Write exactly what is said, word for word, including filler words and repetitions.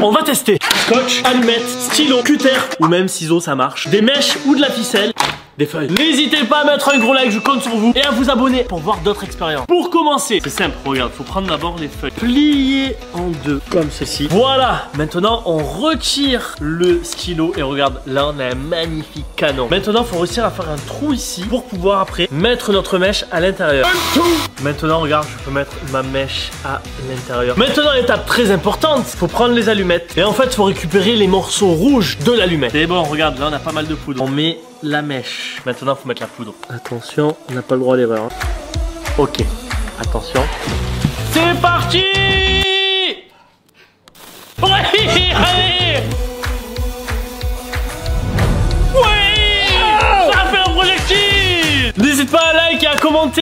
On va tester scotch, allumette, stylo, cutter ou même ciseaux, ça marche. Des mèches ou de la ficelle. Des feuilles. N'hésitez pas à mettre un gros like, je compte sur vous. Et à vous abonner pour voir d'autres expériences. Pour commencer, c'est simple, regarde, faut prendre d'abord les feuilles. Plier en deux, comme ceci. Voilà. Maintenant, on retire le stylo. Et regarde, là, on a un magnifique canon. Maintenant, faut réussir à faire un trou ici pour pouvoir après mettre notre mèche à l'intérieur. Maintenant, regarde, je peux mettre ma mèche à l'intérieur. Maintenant, étape très importante, faut prendre les allumettes. Et en fait, faut récupérer les morceaux rouges de l'allumette. Et bon, regarde, là, on a pas mal de poudre. On met la mèche. Maintenant, faut mettre la poudre. Attention, on n'a pas le droit à l'erreur. Hein. Ok, attention. C'est parti! Ouais, allez! Ouais! Ça a fait un projectile! N'hésite pas à liker et à commenter.